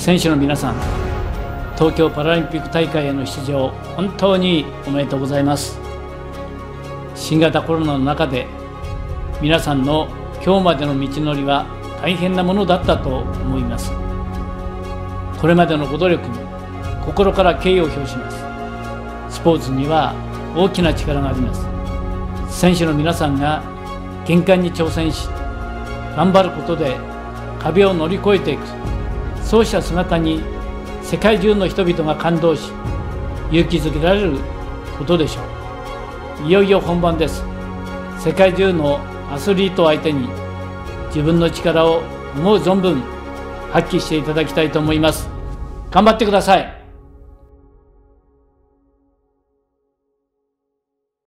選手の皆さん、東京パラリンピック大会への出場、本当におめでとうございます。新型コロナの中で皆さんの今日までの道のりは大変なものだったと思います。これまでのご努力に心から敬意を表します。スポーツには大きな力があります。選手の皆さんが限界に挑戦し、頑張ることで壁を乗り越えていく、そうした姿に世界中の人々が感動し、勇気づけられることでしょう。いよいよ本番です。世界中のアスリートを相手に自分の力を思う存分発揮していただきたいと思います。頑張ってください。